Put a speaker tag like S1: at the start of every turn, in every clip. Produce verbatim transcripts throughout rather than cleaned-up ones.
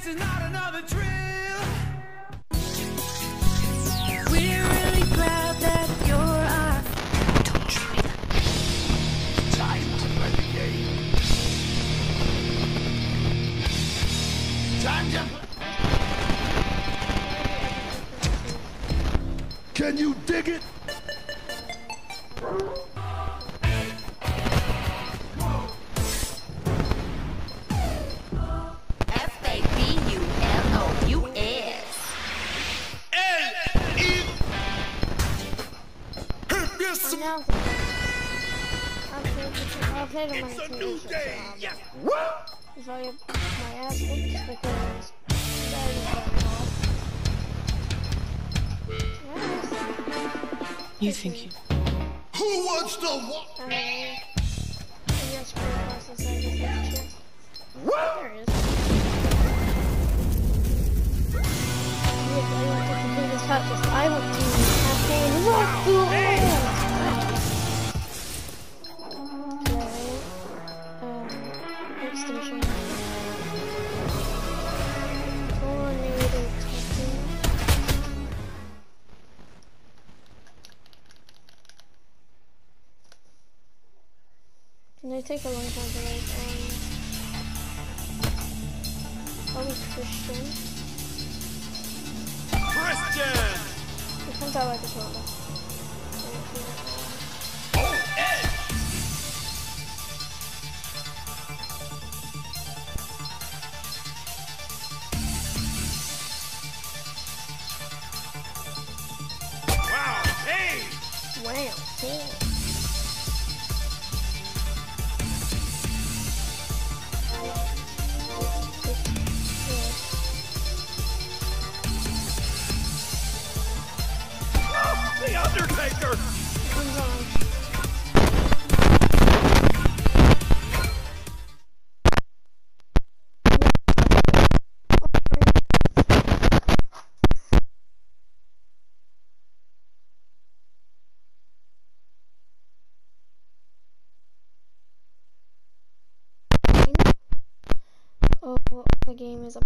S1: is not another drill. We're really glad that you're our. Don't treat me like that.
S2: Time to play the game. Time to play. Can you dig it?
S3: Now, I'll play them on the T V show.
S2: Yeah.
S3: If I get my ass whooped because that is very hard.
S1: You think you?
S2: Who wants to walk?
S3: I don't know. Maybe I'll screw across the side of this chest. There it is. I want to complete this purchase. I want to campaign. What the Extension. Tornado testing. And they take a long time to like, um, probably Christian.
S2: Christian!
S3: It comes out like a total. Wow, damn.
S2: Oh, the Undertaker!
S3: Comes on. Oh, the game is up.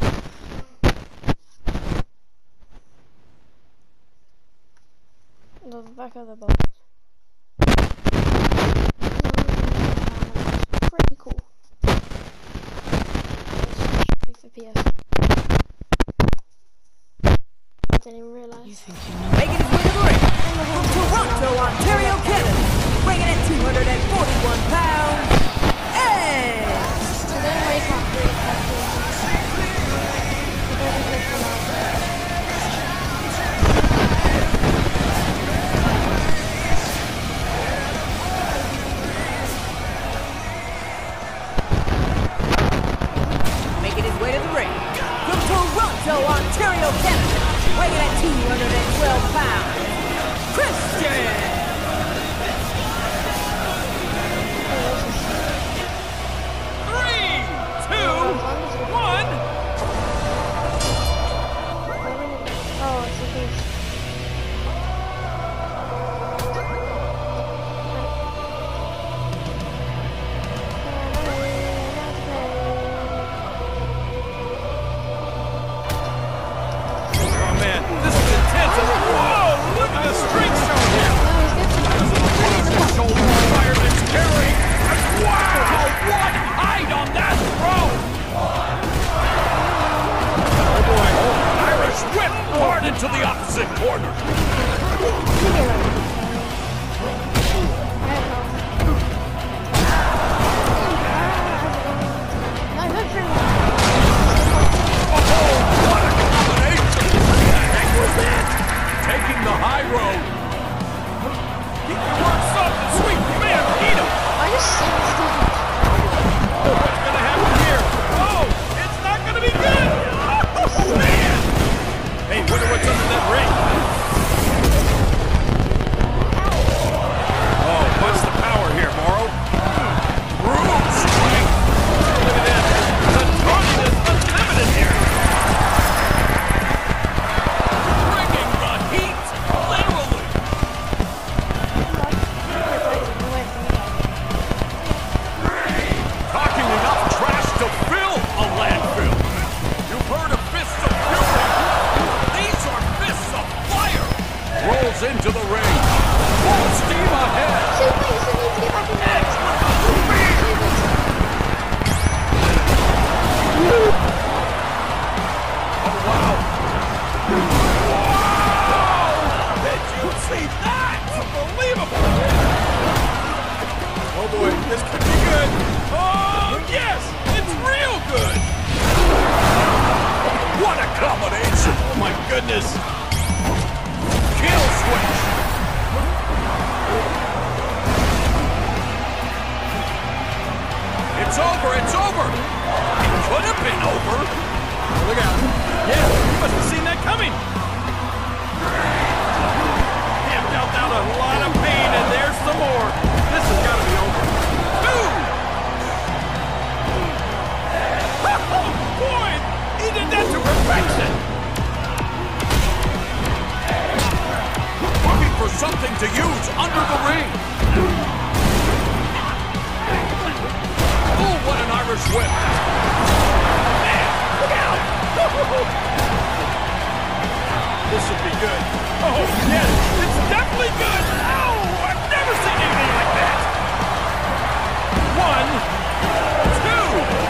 S3: The back of the box. Pretty cool. Let's for P S. I didn't even realize.
S1: You think you know? Making his way to the ring from Toronto, Ontario, Canada, weighing at two hundred forty-one pounds. Hey!
S3: And then wake up really fast.
S1: Making his way to the ring from Toronto, Ontario, Canada, weighing at two hundred twelve pounds. Christian!
S3: Oh, it's a beast.
S2: Oh man, this is intense. Whoa, look at the strength shown here. Shoulder fireman's carry. Wow, what height on that throw. Oh boy, Irish whip hard into the opposite corner. Taking the high road. Keep your work soft and sweet, man. Eat him.
S3: I just see this dude.
S2: What's gonna happen here? Oh, it's not gonna be good. Oh man. Hey, wonder what's under that ring. goodness! Kill switch! It's over, it's over! It could have been over!
S4: Look out. Yeah, you must have seen that coming. He dealt out a lot of pain, and there's some more. This has got to be over. Boom! Oh, boy! He did that to perfection!
S2: Looking for something to use under the ring! Oh, what an Irish whip!
S4: Man, look out! This should be good. Oh, yes, it's definitely good! Ow! I've never seen anything like that! One, two!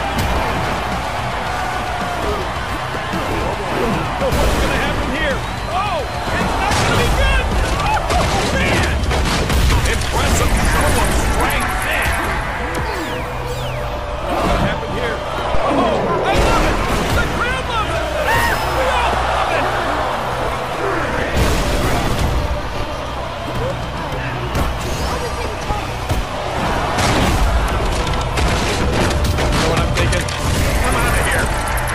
S4: Oh, what's gonna happen here? Oh, it's not gonna be good! Oh, man!
S2: Impressive show of strength there!
S4: What's gonna happen here? Oh, I love it! The crowd loves it! We all love it! You know what I'm thinking? I'm out of here!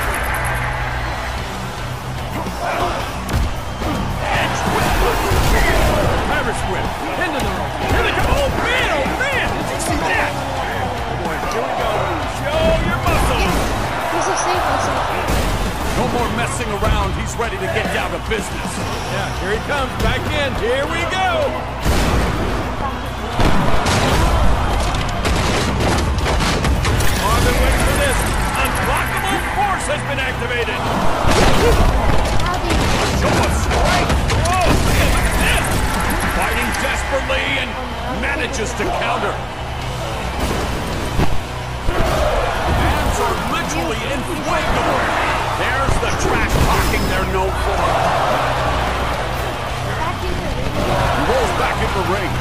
S2: Edge whip!
S4: Irish whip! Into the rope! Here they come! Oh, man! Oh, man! Did you see that? Oh, boy, here we go! Show your muscles!
S3: He's a safe muscle.
S2: No more messing around. He's ready to get down to business.
S4: Yeah, here he comes, back in. Here we go. Oh, I've been waiting for this. Unblockable force has been activated.
S2: Show of strength.
S4: Oh, man, look at this.
S2: Fighting desperately and manages to counter. Hands are literally in fuego. There's the trash talking they're known for. He rolls back in the ring.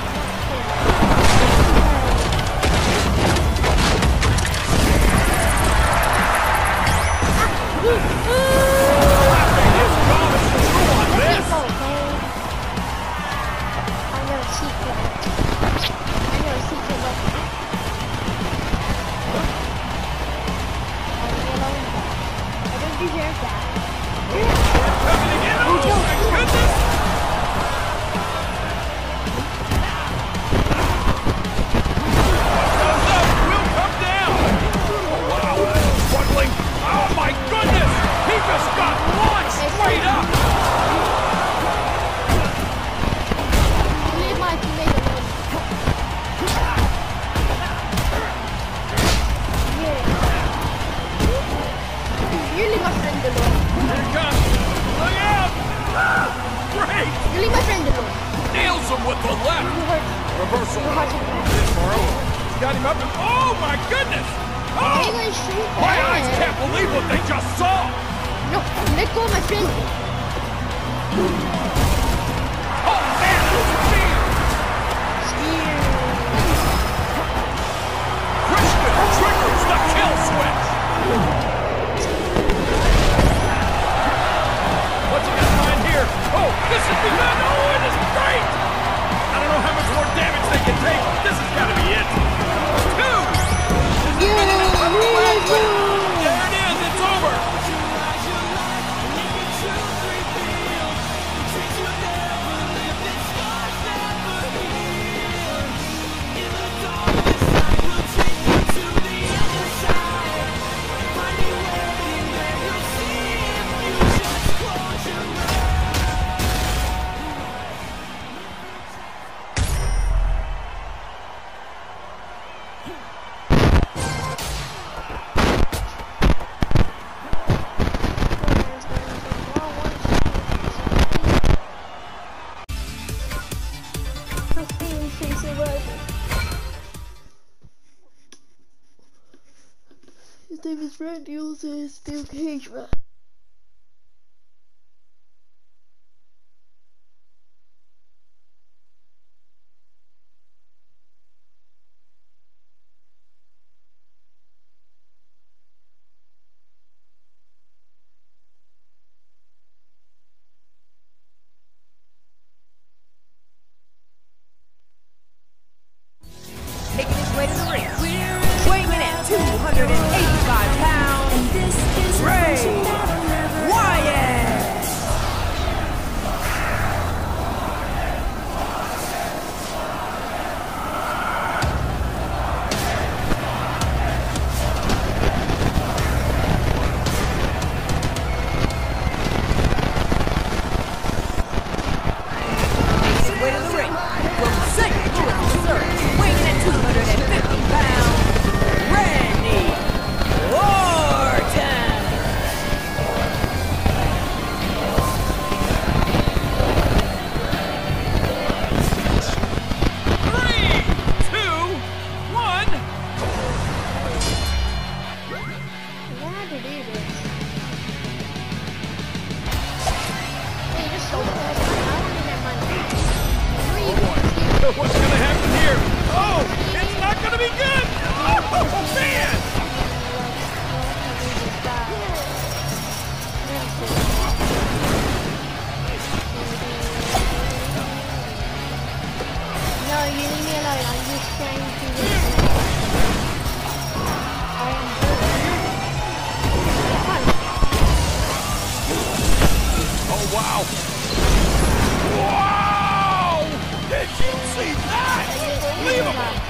S2: Slapping his gum is true on this.
S3: I know a secret. I know a secret weapon. I don't deserve that.
S4: Coming again. Oh, my goodness. Goes up, will come down.
S2: Wow, struggling. Oh my goodness! He just got launched straight up.
S3: Leave my teammate alone. Yeah. You leave my friend alone.
S4: Here it comes. Look out. Ah, great.
S3: You leave my friend alone.
S2: Nails him with the left.
S3: You hurt.
S2: Reversal.
S3: You hurt him.
S4: He's got him up. And, oh, my goodness.
S3: Are
S4: Oh,
S3: you gonna shoot
S2: My eyes
S3: that?
S2: can't believe what they just saw.
S3: No, let go of my friend.
S2: Oh man, it's speed.
S3: Spear.
S2: Christian triggers the kill switch.
S4: what's he got in mind here? Oh, this has begun. Oh, it is great. I don't know how much more damage they can take. This has got to be it. Two.
S3: Yeah, yeah,
S4: There it is. It's over.
S3: His name is Randy Orton, Steel Cage Match. do this. Hey, you just stole the whole money. I want to get money.
S4: Oh boy. What's going to happen here? Oh, it's not going to be good. Oh, man.
S3: No, you leave me alone. I'm just trying to win. I am
S4: Oh, wow. Wow! Did you see that? Unbelievable!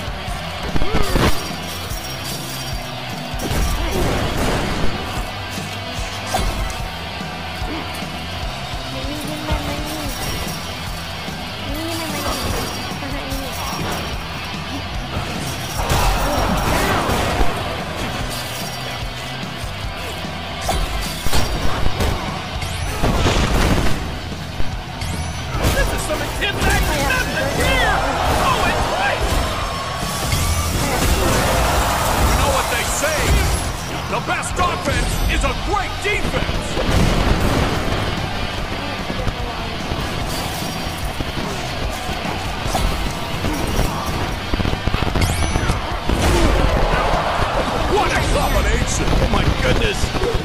S4: The best offense is a great defense! What a combination! Oh my goodness!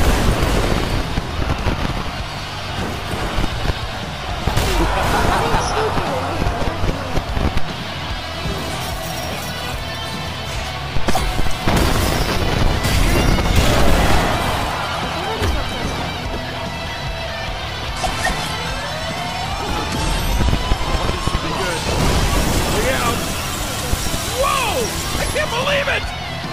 S4: I can't believe it!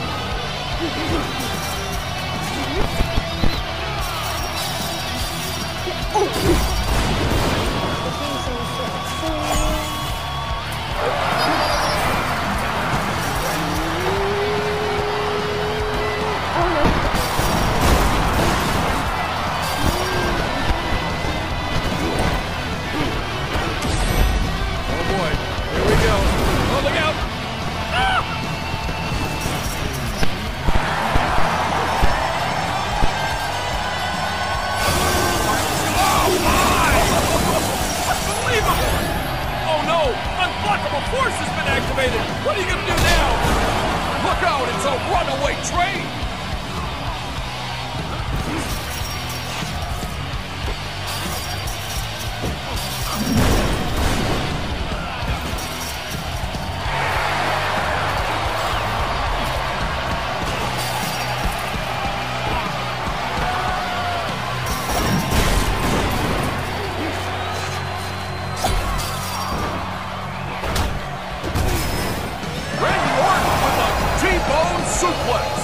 S4: Oh boy, here we go. Oh, look out! Ah! Oh no! Unblockable force has been activated! What are you gonna do now? Look out! It's a runaway train! T-bone suplex!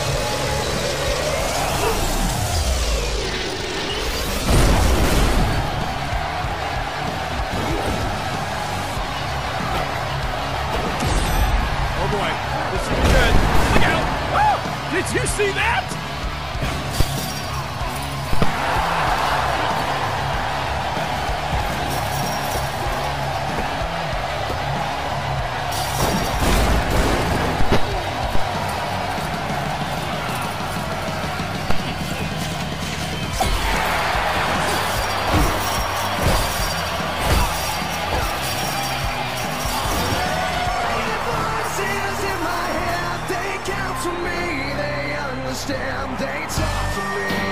S4: Oh boy, this is good. Look out! Oh, did you see that?
S5: They talk to me.